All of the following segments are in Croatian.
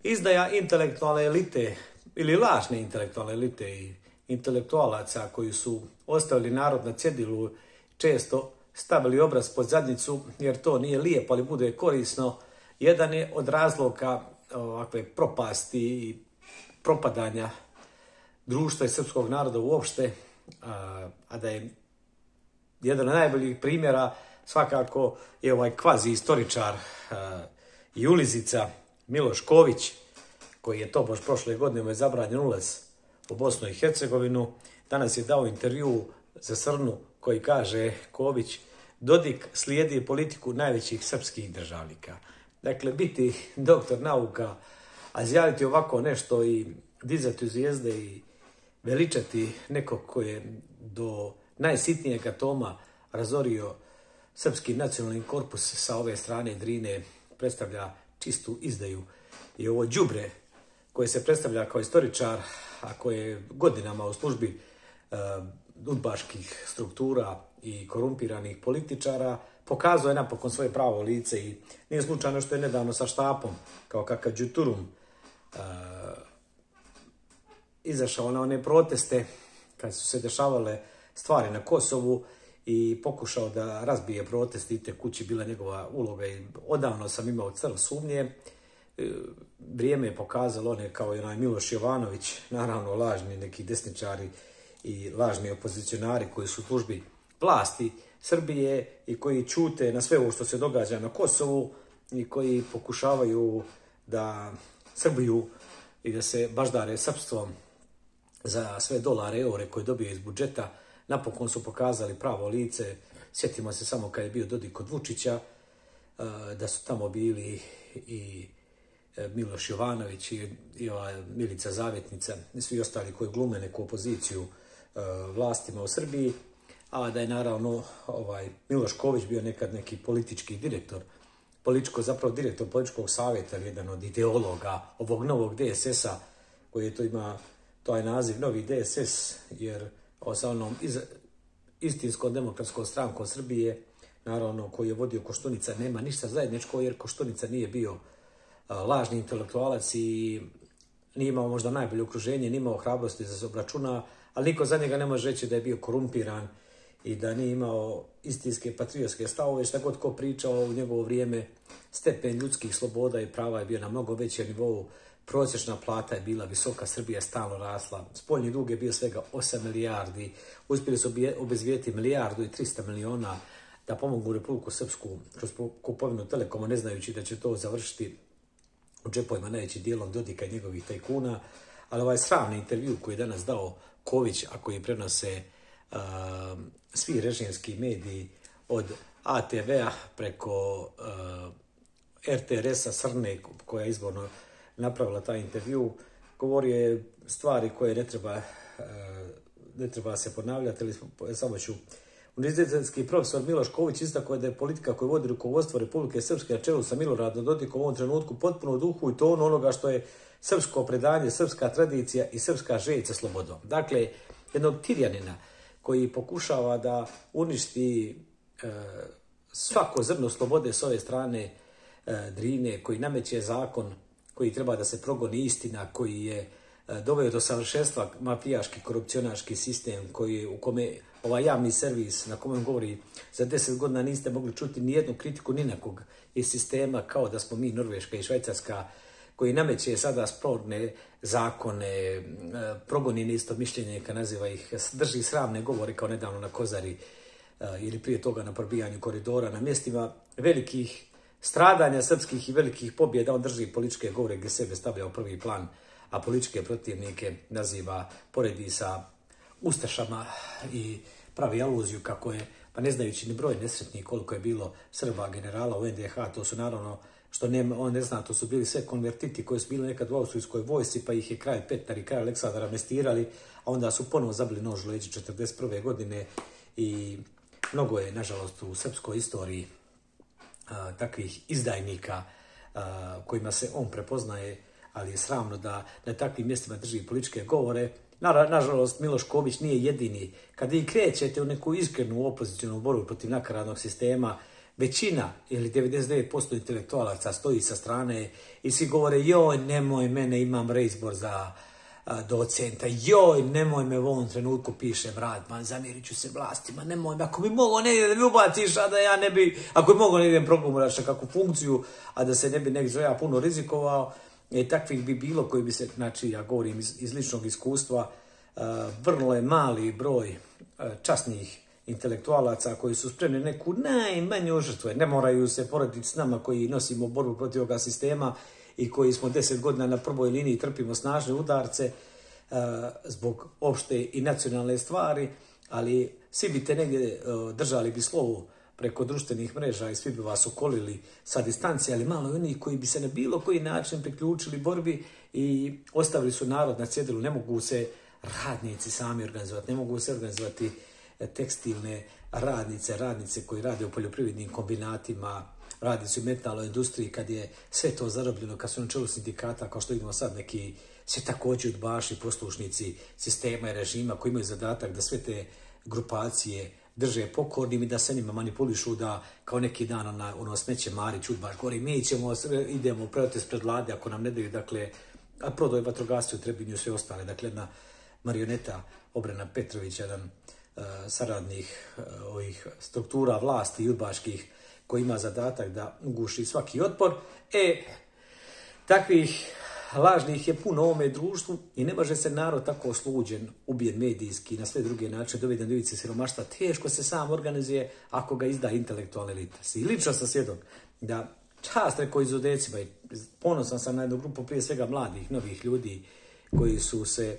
izdaja intelektualne elite ili lažne intelektualne elite i intelektualaca koji su ostavili narod na cjedilu, često stavili obraz pod zadnjicu jer to nije lijepo, ali bude korisno. Jedan je od razloga ovakve propasti i propadanja društva i srpskog naroda uopšte, a da je jedan od najboljih primjera svakako je ovaj kvazi istoričar i ulizica Miloš Ković, koji je tobož prošle godine mu je zabranjen ulaz u Bosnu i Hercegovinu. Danas je dao intervju za Srnu koji kaže Ković: Dodik slijedi politiku najvećih srpskih državnika. Dakle, biti doktor nauka, a izjaviti ovako nešto i dizati u zvijezde i veličati nekog koji je do najsitnijeg atoma razorio srpski nacionalni korpus sa ove strane Drine predstavlja čistu izdaju. I ovo đubre koje se predstavlja kao istoričar, a koje je godinama u službi udbaških struktura i korumpiranih političara, pokazuje napokon svoje pravo lice i nije slučajno što je nedavno sa štapom, kao kakav Đuturum, izašao na one proteste kad su se dešavale stvari na Kosovu i pokušao da razbije protest i te kući bila njegova uloga i odavno sam imao crv sumnje. Vrijeme je pokazalo, on je kao i onaj Miloš Jovanović, naravno lažni neki desničari i lažni opozicionari koji su u službi vlasti Srbije i koji ćute na sve ovo što se događa na Kosovu i koji pokušavaju da Srbiju i da se baždare srpstvom za sve dolare, eure koje dobiju iz budžeta. Napokon su pokazali pravo lice. Sjetimo se samo kad je bio Dodik kod Vučića, da su tamo bili i Miloš Jovanović i ova Milica Zavjetnica i svi ostali koji glume neku opoziciju vlastima u Srbiji, a da je naravno Miloš Ković bio nekad neki politički direktor, direktor političkog savjeta, jedan od ideologa ovog novog DSS-a, koji je to ima taj naziv Novi DSS, jer sa onom istinskom demokratskom strankom Srbije, naravno koji je vodio Koštunica, nema ništa zajedničko, jer Koštunica nije bio lažni intelektualac i nije imao možda najbolje okruženje, nije imao hrabrosti da se obračuna, ali niko za njega ne može reći da je bio korumpiran i da nije imao istinske patriotske stavove. Šta god ko pričao u njegovo vrijeme, stepen ljudskih sloboda i prava je bio na mnogo većem nivou, prosječna plata je bila visoka, Srbija je stalno rasla, spoljni dug je bio svega 8 milijardi, uspjeli su obezvijeti 1,3 milijarde da pomogu Republiku Srpsku kroz kupovinu Telekoma, ne znajući da će to završiti u džepovima najvećim dijelom Dodika i njegovih tajkuna. Ali ovaj sravni intervju koji je danas dao Ković, a koji prenose svi režimski mediji od ATV-a preko RTRS-a Srne, koja je izborno napravila taj intervju, govorio je stvari koje ne treba se ponavljati, ali samo ću. Univerzitetski profesor Miloš Ković istakao da je politika koju vodi rukovodstvo Republike Srpske na čelu sa Miloradom Dodikom u ovom trenutku potpuno u duhu i tonu onoga što je srpsko predanje, srpska tradicija i srpska želja za slobodom. Dakle, jednog tirjanina koji pokušava da uništi svako zrno slobode s ove strane Drine, koji nameće zakon koji treba da se progoni istina, koji je doveo do savršenstva mafijaški, korupcionaški sistem u kome ovaj javni servis na kome govori za 10 godina niste mogli čuti ni jednu kritiku ni na kog iz sistema, kao da smo mi Norveška i Švajcarska, koji nameće sada sporne zakone, progoni neistomišljenika, naziva ih, drži sramne govore kao nedavno na Kozari ili prije toga na probijanju koridora, na mjestima velikih stradanja srpskih i velikih pobjeda. On drži političke govore gdje sebe stavlja u prvi plan, a političke protivnike naziva, poredi sa ustašama i pravi aluziju kako je, pa ne znajući ni broj nesretnih koliko je bilo Srba generala u NDH, to su naravno, što on ne zna, to su bili sve konvertiti koji su bili nekad u austrijskoj vojsci, pa ih je kralj Petar i kralj Aleksandar amnestirali, a onda su ponovo zabili nož u leđa 1941. godine i mnogo je, nažalost, u srpskoj istoriji takvih izdajnika kojima se on prepoznaje, ali je sramno da na takvim mjestima drži političke govore. Nažalost, Miloš Ković nije jedini. Kada i krećete u neku iskrenu opozicijonu borbu protiv nakaradnog sistema, većina ili 99% intelektualaca stoji sa strane i svi govore joj nemoj mene, imam reizbor za docenta, joj nemoj me u ovom trenutku pišem rad, zamjerit ću se vlastima, nemoj me, ako bi mogao negdje da mi ubaciš, a da ja ne bi, ako bi mogao negdje programiraš na kakvu funkciju, a da se ne bi negdje ja puno rizikovao, takvih bi bilo koji bi se, znači ja govorim iz ličnog iskustva, vrlo je mali broj časnih intelektualaca koji su spremni neku najmanju žrtvu. Ne moraju se porediti s nama koji nosimo borbu protiv ovoga sistema i koji smo 10 godina na prvoj liniji trpimo snažne udarce zbog opšte i nacionalne stvari, ali svi bi te negdje držali bi slovo preko društvenih mreža i svi bi vas okolili sa distancije, ali malo i onih koji bi se na bilo koji način priključili borbi i ostavili su narod na cjedilu. Ne mogu se radnici sami organizovati, ne mogu se organizovati tekstilne radnice koji rade u poljoprivrednim kombinatima, radnici u metalnoj industriji, kad je sve to zarobljeno, kad su na čelu sindikata, kao što vidimo sad neki sve također udbaši, poslušnici sistema i režima koji imaju zadatak da sve te grupacije drže pokornim i da se njima manipulišu, da kao neki dan ono smeće Marić, udbaš, govori mi idemo u protest pred vlade ako nam ne daju, dakle, a prodaju vatrogasci u Trebinju i sve ostale, dakle, jedna marioneta Obrena Petrović, jedan saradnih ovih struktura vlasti i udbaških koji ima zadatak da uguši svaki otpor. Takvih lažnih je puno u ovome društvu i ne može se narod tako osluđen, ubijen medijski, na sve druge načine, doveden do ivice siromaštva. Teško se sam organizuje ako ga izda intelektualna elita. I lično sam svjedok da čast rekao izuzecima i ponosan sam na jednu grupu prije svega mladih, novih ljudi koji su se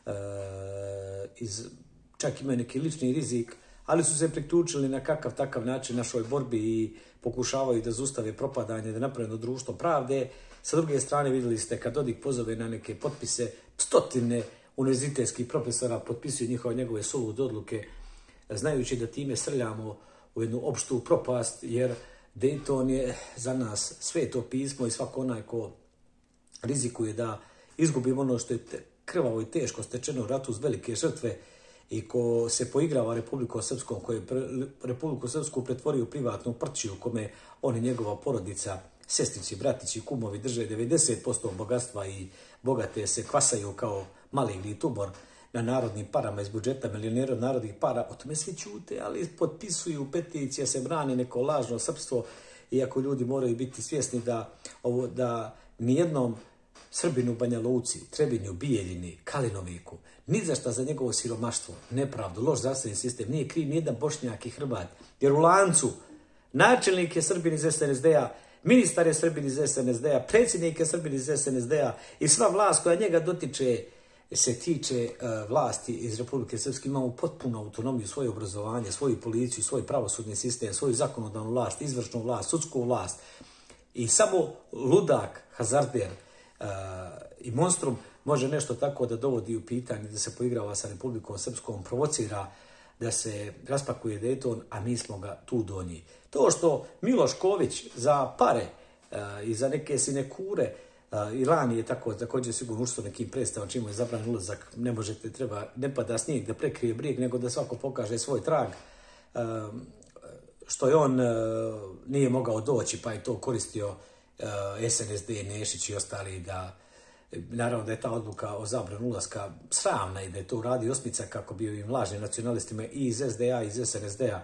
čak imaju neki lični rizik, ali su se priključili na kakav takav način našoj borbi i pokušavaju da zustave propadanje, da naprave društvo pravde. Sa druge strane vidjeli ste kad Dodik pozove na neke potpise, stotine univerzitetskih profesora potpisuju njegove sulude odluke, znajući da time srljamo u jednu opštu propast, jer Dayton je za nas sveto pismo i svako onaj ko rizikuje da izgubimo ono što je krvavo i teško stečeno u ratu uz velike žrtve i ko se poigrava Republikom Srpskom, koji je Republiku Srpsku pretvorio u privatnu prćiju u kome on i njegova porodica, sestrići, bratići, kumovi drže 90% bogatstva i bogate se kvasaju kao maligni tumor na narodnim parama iz budžeta, milionera narodnih para, o tome svi ćute, ali potpisuju peticije, se brani neko lažno srpstvo, iako ljudi moraju biti svjesni da nijednom Srbinu, Banja Luci, Trebinju, Bijeljini, Kalinoviku, ni za šta za njegovo siromaštvo, nepravdu, loš zdravstveni sistem, nije kriv nijedan Bošnjak i Hrvat, jer u lancu načelnik je Srbin iz SNSD-a, ministar je Srbin iz SNSD-a, predsjednik je Srbin iz SNSD-a i sva vlast koja njega dotiče se tiče vlasti iz Republike Srpske. Imamo potpunu autonomiju, svoje obrazovanje, svoju policiju, svoj pravosudni sistem, svoju zakonodavnu vlast, izvršnu vlast, sudsku vlast. I samo ludak, hazarder i monstrum može nešto tako da dovodi u pitanje, da se poigrava sa Republikom Srpskom, provocira da se raspakuje Dayton, a mi smo ga tu donji. To što Miloš Ković za pare i za neke sinekure, i lani je također sigurno učito nekim predstavom čim je zabran ulazak, ne pada snijeg da prekrije brijeg, nego da svako pokaže svoj trag, što je on nije mogao doći, pa je to koristio SNSD, Nešić i ostali, da naravno da je ta odluka o zabranu ulaska sramna i da je to uradio Osmica kako bi ovim lažnim nacionalistima i iz SDA i iz SNSD-a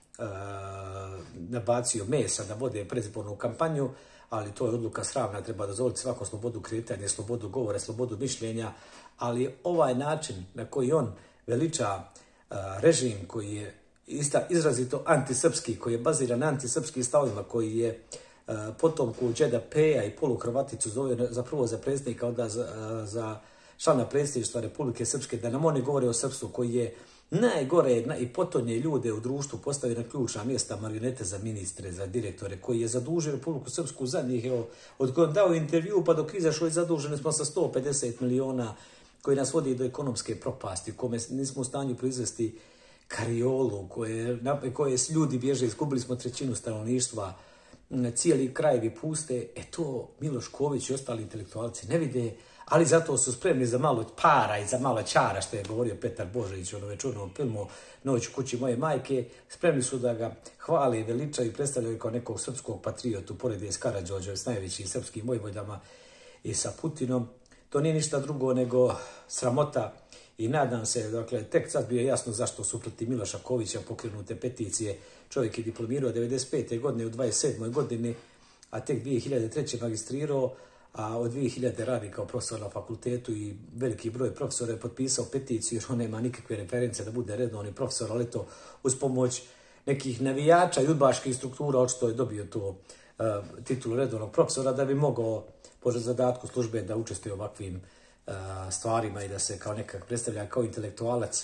nabacio mesa da vode predizbornu kampanju, ali to je odluka sramna, treba dozvoliti svaku slobodu kretanja, slobodu govora, slobodu mišljenja, ali ovaj način na koji on veliča režim koji je izrazito antisrpski, koji je baziran na antisrpskim stavovima, koji je potomku Đeda Peja i poluhrvaticu zove prvo za predsjednika, onda za člana predsjedništva Republike Srpske, da nam oni govore o srpstvu, koji je najgore i potonje ljude u društvu postavio na ključna mjesta, marionete za ministre, za direktore, koji je zadužio Republiku Srpsku zadnjih, od kojeg dao intervju pa dok izašao i zaduženi smo sa 150 miliona, koji nas vodi do ekonomske propasti, u kome nismo u stanju proizvesti kariolu, koje ljudi bježe, izgubili smo trećinu stanovništva, cijeli krajevi puste, to Miloš Ković i ostali intelektualci ne vide, ali zato su spremni za malo para i za malo čara, što je govorio Petar Božović u onom večurnom filmu Noć u kući moje majke. Spremni su da ga hvale i veličaju i predstavljaju kao nekog srpskog patriotu, porede s Karađorđem, s najvećim srpskim vojvodama i sa Putinom. To nije ništa drugo nego sramota i nadam se, dakle, tek sad bio jasno zašto su protiv Miloša Kovića pokrenute peticije. Čovjek je diplomirao 95. godine u 27. godini, a tek 2003. magistrirao, a od 2000 radi kao profesor na fakultetu i veliki broj profesora je potpisao peticiju jer on nema nikakve reference da bude redovni profesor, ali to uz pomoć nekih navijača i udbaških struktura očito je dobio to titulu redovnog profesora da bi mogao po zadatku službe da učestvuje u ovakvim stvarima i da se kao nekak predstavlja kao intelektualac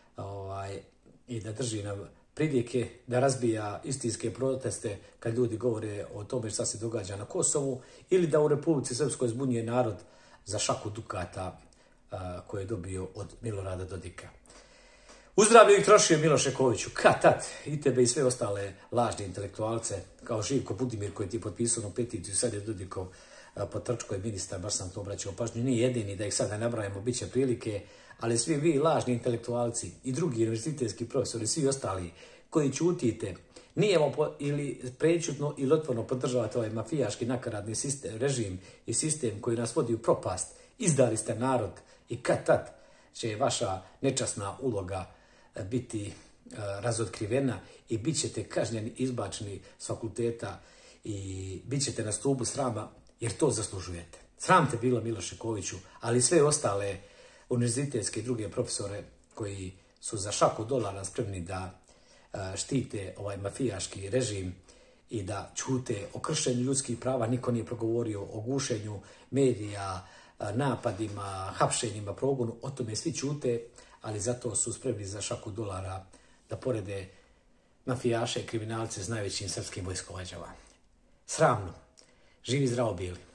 i da drži nam pridike, da razbija istinske proteste kad ljudi govore o tome šta se događa na Kosovu ili da u Republici Srpskoj zbunjuje narod za šaku dukata koje je dobio od Milorada Dodika. Uzdravio ih trošio Miloše Koviću, kad i tebe i sve ostale lažne intelektualce, kao Živko Budimir koji ti je potpisao na peticiju, sad je Dodikov potrčko je ministar, baš sam to obraćao pažnju, nije jedini, da ih sad ne nabrajamo, bit će prilike, ali svi vi lažni intelektualci i drugi univerzitetski profesori, svi ostali koji ćutite, ili prećutno ili otvorno podržavate ovaj mafijaški nakaradni režim i sistem koji nas vodi u propast, izdali ste narod i kad tad će vaša nečasna uloga biti razotkrivena i bit ćete kažnjeni, izbačeni s fakulteta i bit ćete na stubu srama jer to zaslužujete. Sram te bilo Miloše Koviću, ali sve ostale univerzitetske i druge profesore koji su za šaku dolara spremni da štite ovaj mafijaški režim i da ćute o kršenju ljudskih prava, niko nije progovorio o gušenju medija, napadima, hapšenjima, progonu, o tome svi ćute, ali zato su spremni za šaku dolara da porede mafijaše i kriminalce s najvećim srpskim vojskovođama. Sramno. Živi zdravo bili.